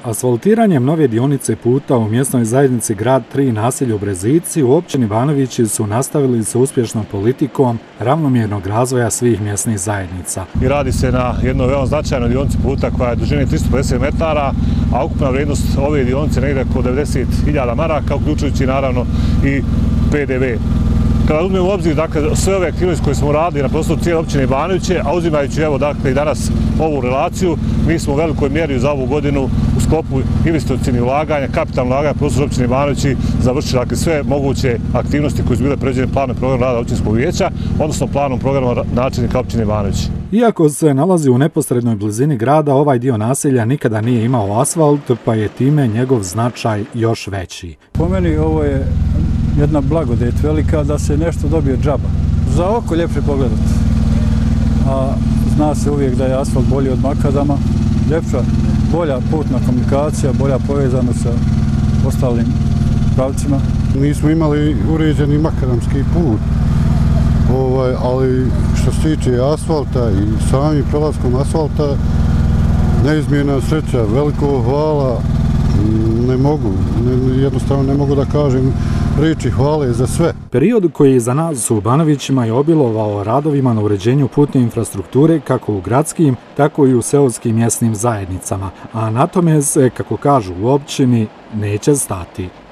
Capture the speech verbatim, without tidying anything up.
Asfaltiranjem nove dionice puta u mjesnoj zajednici Grad tri naselje u Brezici u općini Banovići su nastavili sa uspješnom politikom ravnomjernog razvoja svih mjesnih zajednica. I radi se na jednoj veoma značajnoj dionici puta koja je dužine tristo pedeset metara, a ukupna vrijednost ove dionice negdje oko devedeset hiljada maraka, uključujući naravno i P D V. Kada uzmemo u obzir dakle, sve ove aktivnosti koje smo radili na prostoru cijele općine Banoviće, a uzimajući evo dakle i danas ovu relaciju, mi smo u velikoj mjeri za ovu godinu u sklopu investicionih ulaganja, kapitalnog ulaganja na prostoru općine Banovići završili dakle, sve moguće aktivnosti koje su bile predviđene planom programa rada općinskog vijeća, odnosno planom programa načelnika općine Banovići. Iako se nalazi u neposrednoj blizini grada, ovaj dio naselja nikada nije imao asfalt, pa je time njegov značaj još veći. Po meni ovo je jedna blagodet velika da se nešto dobije džaba. Za oko ljepše pogledati. A zna se uvijek da je asfalt bolji od makadama, ljepša, bolja putna komunikacija, bolja povezanost sa ostalim pravcima. Nismo imali uređeni makadamski put, ovaj, ali što se tiče asfalta i samim prelaskom asfalta, neizmjerna sreća, veliko hvala, ne mogu, ne, jednostavno ne mogu da kažem riječi hvale za sve. Period koji je za nas u Banovićima je obilovao radovima na uređenju putne infrastrukture kako u gradskim, tako i u seoskim mjesnim zajednicama, a na tome se, kako kažu u općini, neće stati.